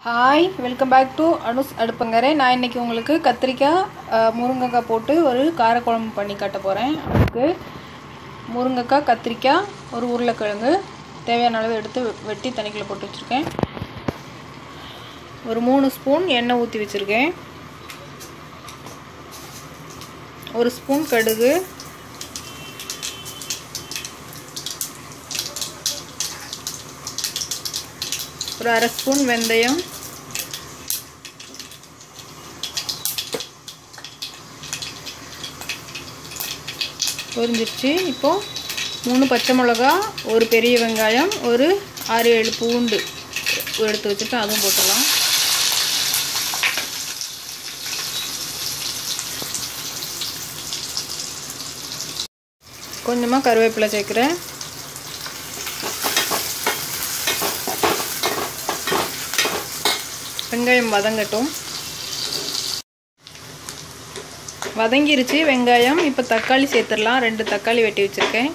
Hi, welcome back to Anu's அடுப்பங்கரை. நான் இன்றைக்கி உங்களுக்கு கத்திரிக்காய் முருங்கைக்காய் போட்டு ஒரு காரக்குழம்பு பண்ணி காட்ட போகிறேன். அதுக்கு முருங்கைக்காய், கத்திரிக்காய், ஒரு உருளைக்கிழங்கு தேவையான அளவு எடுத்து வெட்டி தண்ணிக்குள்ளே போட்டு வச்சுருக்கேன். ஒரு 3 ஸ்பூன் எண்ணெய் ஊற்றி வச்சுருக்கேன். 1 ஸ்பூன் கடுகு, ஒரு 1/2 ஸ்பூன் வெந்தயம், பொரிஞ்சிருச்சு. இப்போது 3 பச்சை மிளகா, ஒரு பெரிய வெங்காயம், ஒரு 6-7 பூண்டு எடுத்து வச்சுட்டு அதுவும் போட்டுடலாம். கொஞ்சமாக கருவேப்பிலை சேர்க்குறேன். வெங்காயம் வதங்கட்டும். வதங்கிருச்சு வெங்காயம். இப்போ தக்காளி சேர்த்துடலாம். 2 தக்காளி வெட்டி வச்சுருக்கேன்.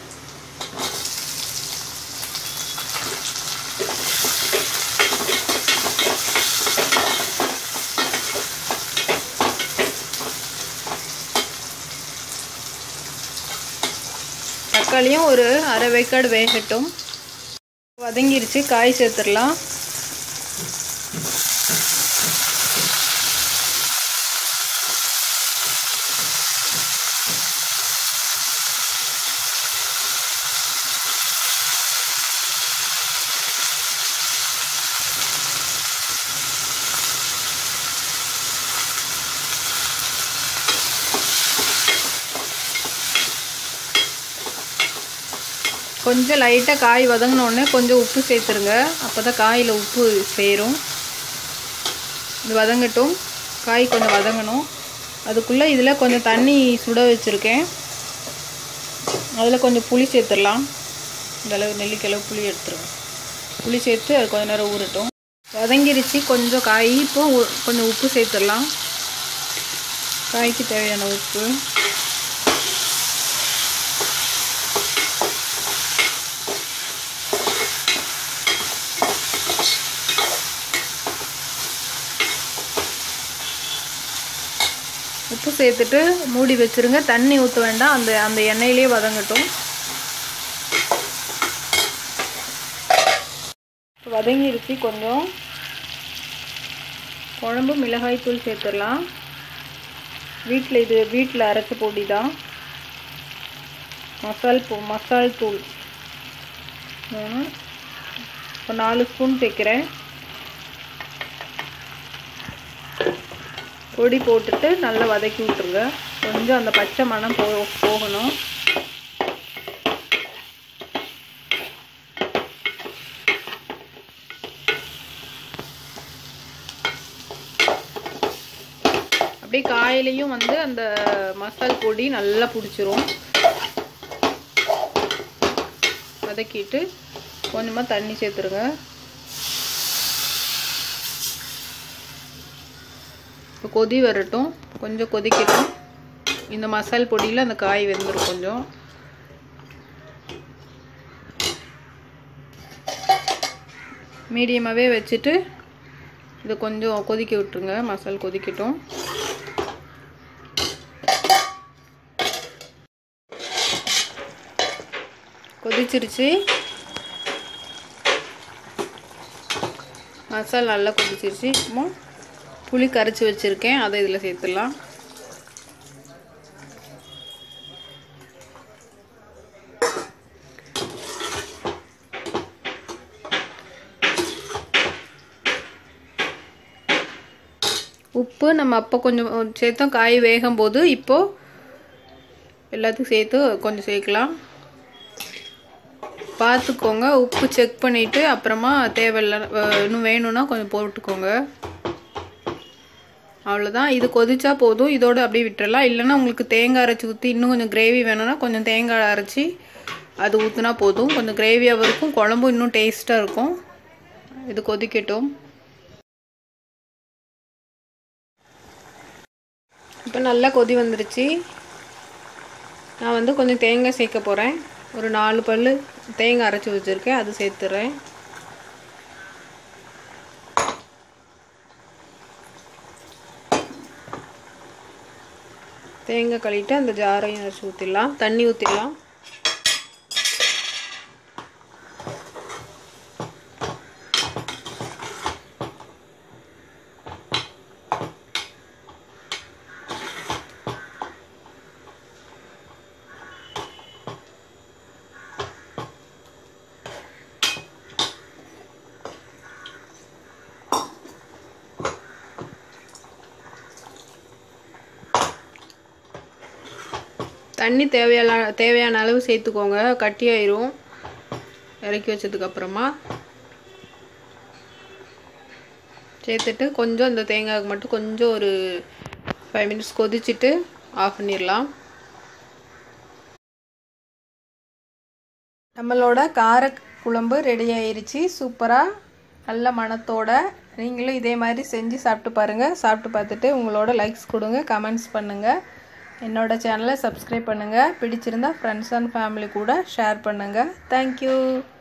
தக்காளியும் ஒரு அரை வேக்காடு வேகட்டும். வதங்கிருச்சு, காய் சேர்த்துடலாம். கொஞ்சம் லைட்டாக காய் வதங்கினோடனே கொஞ்சம் உப்பு சேர்த்துருங்க. அப்போ தான் காயில் உப்பு சேரும். இது வதங்கட்டும். காய் கொஞ்சம் வதங்கணும். அதுக்குள்ளே இதில் கொஞ்சம் தண்ணி சுட வச்சுருக்கேன். அதில் கொஞ்சம் புளி சேர்த்துடலாம். இந்த அளவு நெல்லிக்கிழவு புளி எடுத்துருவேன். புளி சேர்த்து அது கொஞ்சம் நேரம் ஊறட்டும். வதங்கிருச்சு கொஞ்சம் காய். இப்போ கொஞ்சம் உப்பு சேர்த்துடலாம். காய்க்கு தேவையான உப்பு. உப்பு சேர்த்துட்டு மூடி வச்சுருங்க. தண்ணி ஊற்ற வேண்டாம். அந்த எண்ணெயிலே வதங்கட்டும். வதங்கிருச்சு கொஞ்சம். குழம்பு மிளகாய் தூள் சேர்த்துடலாம். வீட்டில் அரைச்ச பொடி தான். மசால் தூள் 4 ஸ்பூன் சேர்க்குறேன். பொடி போட்டுட்டு நல்லா வதக்கி விட்டுருங்க. கொஞ்சம் அந்த பச்சை மணம் போகணும். அப்படியே காயிலையும் அந்த மசால் பொடி நல்லா பிடிச்சிரும். வதக்கிட்டு கொஞ்சமாக தண்ணி சேர்த்துருங்க. இப்போ கொதி வரட்டும். கொஞ்சம் கொதிக்கட்டும். இந்த மசால் பொடியில் அந்த காய் வெந்துடும். கொஞ்சம் மீடியமாகவே வச்சுட்டு இதை கொஞ்சம் கொதிக்க விட்டுருங்க. மசால் கொதிக்கட்டும். கொதிச்சிருச்சு. மசால் நல்லா கொதிச்சிருச்சு. இப்போ புளி கரைச்சி வச்சுருக்கேன். அதை இதில் சேர்த்துடலாம். உப்பு நம்ம அப்போ கொஞ்சம் சேர்த்தோம் காய் வேகும் போது. இப்போது எல்லாத்துக்கும் சேர்த்து கொஞ்சம் சேர்க்கலாம். பார்த்துக்கோங்க. உப்பு செக் பண்ணிவிட்டு அப்புறமா தேவையில்லை இன்னும் வேணும்னா கொஞ்சம் போட்டுக்கோங்க. அவ்வளோதான். இது கொதிச்சா போதும். இதோடு அப்படியே விட்டுறலாம். இல்லைன்னா உங்களுக்கு தேங்காய் அரைச்சி ஊற்றி இன்னும் கொஞ்சம் கிரேவி வேணும்னா கொஞ்சம் தேங்காய் அரைச்சி அது ஊற்றினா போதும். கொஞ்சம் கிரேவியாகவும் இருக்கும். குழம்பும் இன்னும் டேஸ்ட்டாக இருக்கும். இது கொதிக்கட்டும். இப்போ நல்லா கொதி வந்துருச்சு. நான் கொஞ்சம் தேங்காய் சேர்க்க போகிறேன். ஒரு 4 பல் தேங்காய் அரைச்சி வச்சுருக்கேன். அது சேர்த்துறேன். தேங்காய் கழுவிட்டு அந்த ஜாரையும் அரைச்சி ஊற்றிடலாம். தண்ணி ஊற்றிடலாம். தண்ணி தேவையான அளவு சேர்த்துக்கோங்க. கட்டியாயிரும் இறக்கி வச்சதுக்கப்புறமா. சேர்த்துட்டு கொஞ்சம் அந்த தேங்காய்க்கு மட்டும் கொஞ்சம் ஒரு 5 மினிட்ஸ் கொதிச்சுட்டு ஆஃப் பண்ணிடலாம். நம்மளோட காரக்குழம்பு ரெடி ஆயிருச்சு. சூப்பராக நல்ல மணத்தோட. நீங்களும் இதே மாதிரி செஞ்சு சாப்பிட்டு பாருங்கள். சாப்பிட்டு பார்த்துட்டு உங்களோட லைக்ஸ் கொடுங்க, கமெண்ட்ஸ் பண்ணுங்கள். என்னோட சேனலை சப்ஸ்கிரைப் பண்ணுங்கள். பிடிச்சிருந்தா ஃப்ரெண்ட்ஸ் அண்ட் ஃபேமிலி கூட ஷேர் பண்ணுங்கள். தேங்க்யூ.